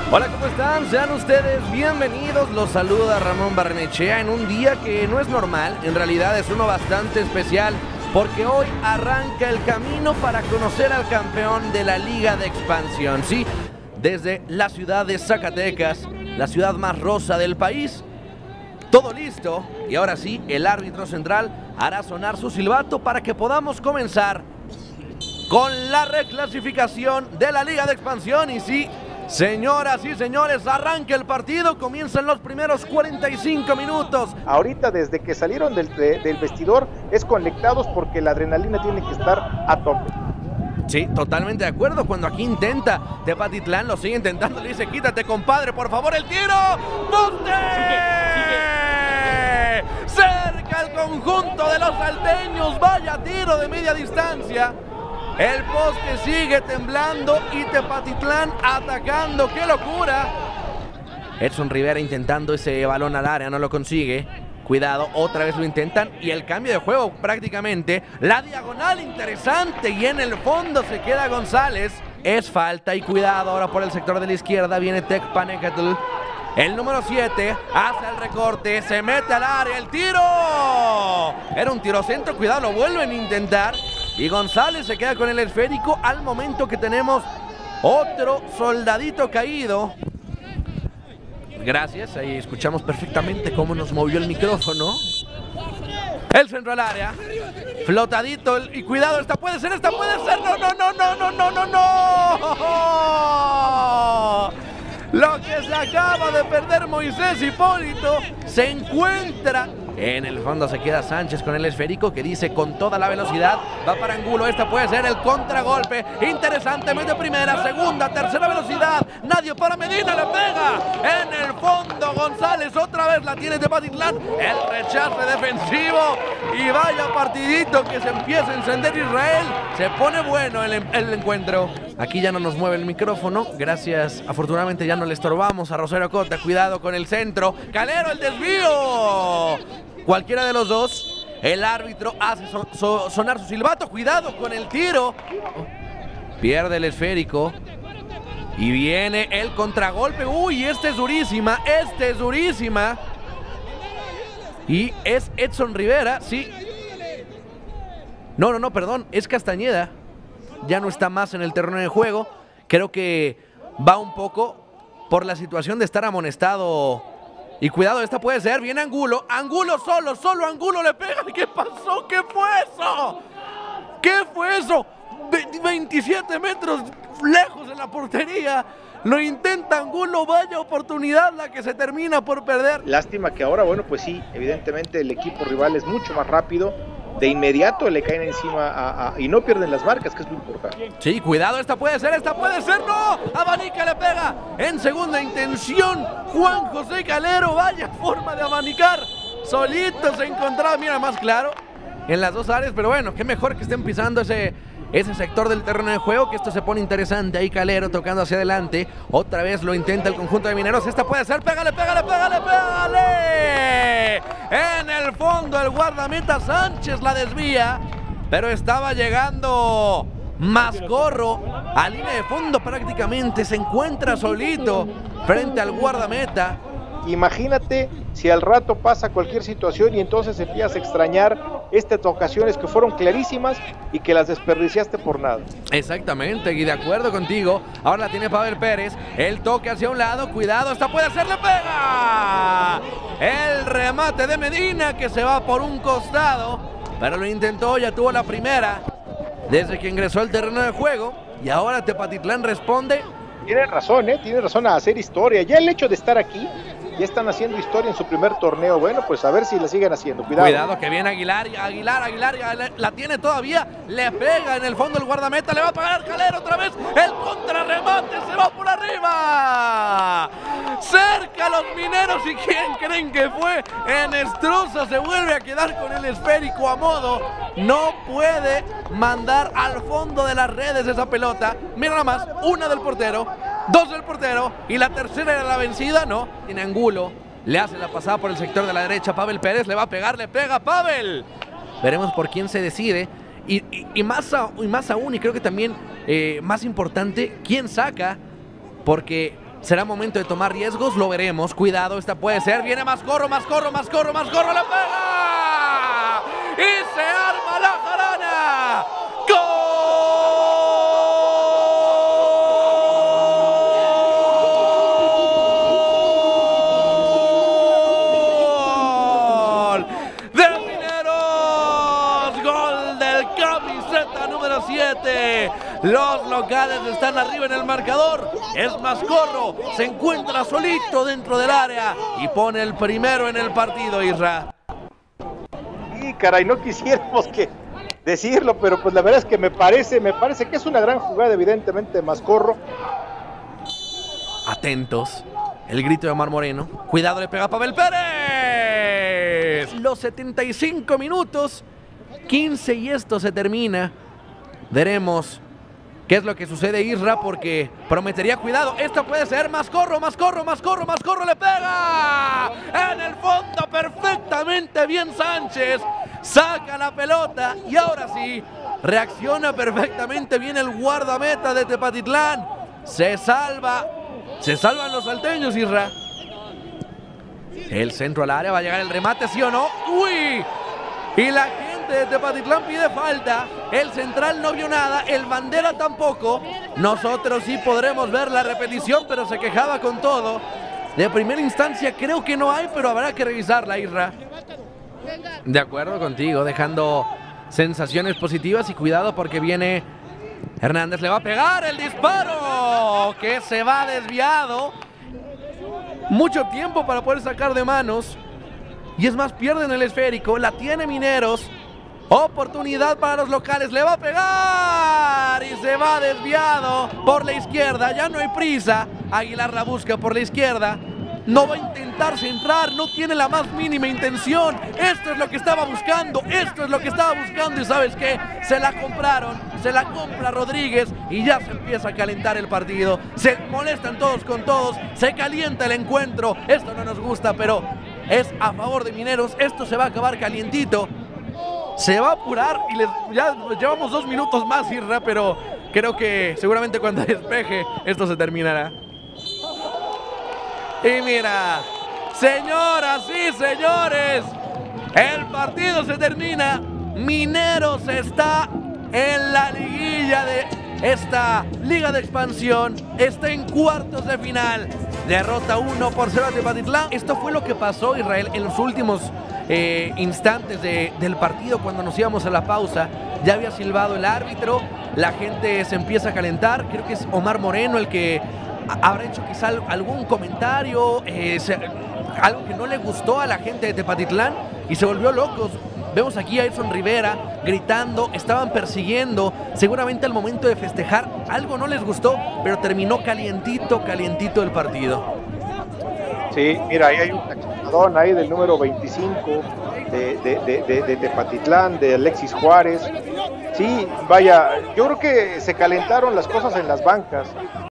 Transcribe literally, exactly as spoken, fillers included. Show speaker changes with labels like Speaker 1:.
Speaker 1: Hola, ¿cómo están? Sean ustedes bienvenidos. Los saluda Ramón Barrenechea en un día que no es normal, en realidad es uno bastante especial, porque hoy arranca el camino para conocer al campeón de la Liga de Expansión. Sí, desde la ciudad de Zacatecas, la ciudad más rosa del país. Todo listo, y ahora sí, el árbitro central hará sonar su silbato para que podamos comenzar con la reclasificación de la Liga de Expansión. Y sí, señoras y señores, arranca el partido, comienzan los primeros cuarenta y cinco minutos.
Speaker 2: Ahorita desde que salieron del, de, del vestidor es conectados porque la adrenalina tiene que estar a tope.
Speaker 1: Sí, totalmente de acuerdo. Cuando aquí intenta Tepatitlán, lo sigue intentando, le dice: quítate, compadre, por favor, el tiro. ¡Monte! Sigue, sigue. Cerca el conjunto de los salteños, vaya tiro de media distancia. El poste sigue temblando y Tepatitlán atacando. ¡Qué locura! Edson Rivera intentando ese balón al área, no lo consigue. Cuidado, otra vez lo intentan y el cambio de juego prácticamente. La diagonal interesante y en el fondo se queda González. Es falta y cuidado ahora por el sector de la izquierda. Viene Tecpanecatl. El número siete hace el recorte, se mete al área, el tiro. Era un tiro centro, cuidado, lo vuelven a intentar. Y González se queda con el esférico al momento que tenemos otro soldadito caído. Gracias, ahí escuchamos perfectamente cómo nos movió el micrófono. El centro al área, flotadito, y cuidado, esta puede ser, esta puede ser, no, no, no, no, no, no, no, no. Lo que se acaba de perder Moisés Hipólito se encuentra. En el fondo se queda Sánchez con el esférico que dice con toda la velocidad. Va para Angulo, esta puede ser el contragolpe. Interesantemente primera, segunda, tercera velocidad. Nadie para Medina, le pega. En el fondo González otra vez la tiene Tepatitlán. El rechace defensivo. Y vaya partidito que se empieza a encender Israel. Se pone bueno el, el encuentro. Aquí ya no nos mueve el micrófono. Gracias, afortunadamente ya no le estorbamos a Rosario Cota. Cuidado con el centro. Calero, el desvío. Cualquiera de los dos, el árbitro hace so, so, sonar su silbato. Cuidado con el tiro. Pierde el esférico. Y viene el contragolpe. Uy, este es durísima. Este es durísima. Y es Edson Rivera, sí. No, no, no, perdón. Es Castañeda. Ya no está más en el terreno de juego. Creo que va un poco por la situación de estar amonestado. Y cuidado, esta puede ser, viene Angulo, Angulo solo, solo Angulo le pega. ¿Qué pasó? ¿Qué fue eso? ¿Qué fue eso? veintisiete metros lejos de la portería. Lo intenta Angulo, vaya oportunidad la que se termina por perder.
Speaker 2: Lástima que ahora, bueno, pues sí, evidentemente el equipo rival es mucho más rápido. De inmediato le caen encima a, a, y no pierden las marcas, que es muy importante.
Speaker 1: Sí, cuidado, esta puede ser, esta puede ser, no, abanica, le pega en segunda intención Juan José Calero, vaya forma de abanicar, solito se encontraba, mira, más claro en las dos áreas, pero bueno, qué mejor que estén pisando ese, ese sector del terreno de juego, que esto se pone interesante. Ahí Calero tocando hacia adelante, otra vez lo intenta el conjunto de Mineros, esta puede ser, pégale, pégale, pégale, pégale. En el fondo el guardameta Sánchez la desvía, pero estaba llegando Mascorro a línea de fondo prácticamente, se encuentra solito frente al guardameta.
Speaker 2: Imagínate si al rato pasa cualquier situación y entonces empiezas a extrañar estas ocasiones que fueron clarísimas y que las desperdiciaste por nada.
Speaker 1: Exactamente, y de acuerdo contigo. Ahora la tiene Pavel Pérez, el toque hacia un lado, cuidado, esta puede ser, le pega. El remate de Medina que se va por un costado, pero lo intentó, ya tuvo la primera desde que ingresó al terreno de juego y ahora Tepatitlán responde.
Speaker 2: Tiene razón, ¿eh? Tiene razón a hacer historia. Ya el hecho de estar aquí, ya están haciendo historia en su primer torneo. Bueno, pues a ver si la siguen haciendo. Cuidado.
Speaker 1: Cuidado que viene Aguilar, Aguilar, Aguilar, Aguilar, la tiene todavía, le pega en el fondo el guardameta, le va a pagar Calero otra vez, el contrarremate se va por arriba. Cerca los Mineros, y ¿quién creen que fue? Enestrosa se vuelve a quedar con el esférico a modo. No puede mandar al fondo de las redes esa pelota. Mira nada más, una del portero, dos del portero y la tercera era la vencida. No, tiene Angulo, le hace la pasada por el sector de la derecha. Pavel Pérez le va a pegar, le pega Pavel. Veremos por quién se decide. Y, y, y, más, a, y más aún, y creo que también eh, más importante, quién saca. Porque ¿Será momento de tomar riesgos? Lo veremos. Cuidado, esta puede ser. Viene Mascorro, Mascorro, Mascorro, Mascorro, ¡la pega! ¡Y se arma la jarana! ¡Gol! ¡De Mineros! ¡Gol del camiseta número siete! Los locales están arriba en el marcador. Es Mascorro, se encuentra solito dentro del área y pone el primero en el partido, Isra.
Speaker 2: Y caray, no quisiéramos que decirlo, pero pues la verdad es que me parece, me parece que es una gran jugada, evidentemente, de Mascorro.
Speaker 1: Atentos, el grito de Omar Moreno. Cuidado, le pega a Pavel Pérez. Los setenta y cinco minutos, quince y esto se termina. Veremos qué es lo que sucede, Isra, porque prometería cuidado. Esto puede ser Mascorro, Mascorro, Mascorro, Mascorro, le pega en el fondo perfectamente bien Sánchez. Saca la pelota y ahora sí, reacciona perfectamente bien el guardameta de Tepatitlán. Se salva, se salvan los salteños, Isra. El centro al área, va a llegar el remate, ¿sí o no? ¡Uy! Y la gente de Tepatitlán pide falta. El central no vio nada, el bandera tampoco. Nosotros sí podremos ver la repetición, pero se quejaba con todo. De primera instancia creo que no hay, pero habrá que revisarla, Isra. De acuerdo contigo, dejando sensaciones positivas y cuidado porque viene Hernández, le va a pegar el disparo que se va desviado. Mucho tiempo para poder sacar de manos. Y es más, pierden el esférico, la tiene Mineros. Oportunidad para los locales, le va a pegar y se va desviado por la izquierda, ya no hay prisa. Aguilar la busca por la izquierda, no va a intentar centrar, no tiene la más mínima intención. Esto es lo que estaba buscando, esto es lo que estaba buscando y ¿sabes qué? Se la compraron, se la compra Rodríguez y ya se empieza a calentar el partido. Se molestan todos con todos, se calienta el encuentro, esto no nos gusta, pero es a favor de Mineros, esto se va a acabar calientito. Se va a apurar y les, ya llevamos dos minutos más, Irra, pero creo que seguramente cuando despeje esto se terminará. Y mira, señoras y señores, el partido se termina. Mineros está en la liguilla de esta liga de expansión, está en cuartos de final. Derrota uno por cero a Tepatitlán. Esto fue lo que pasó, Israel, en los últimos eh, instantes de, del partido, cuando nos íbamos a la pausa. Ya había silbado el árbitro, la gente se empieza a calentar. Creo que es Omar Moreno el que habrá hecho quizá algún comentario, eh, se, algo que no le gustó a la gente de Tepatitlán y se volvió locos. Vemos aquí a Edson Rivera gritando, estaban persiguiendo, seguramente al momento de festejar algo no les gustó, pero terminó calientito, calientito el partido.
Speaker 2: Sí, mira, ahí hay un cachetadón ahí del número veinticinco de, de, de, de, de Tepatitlán, de Alexis Juárez. Sí, vaya, yo creo que se calentaron las cosas en las bancas.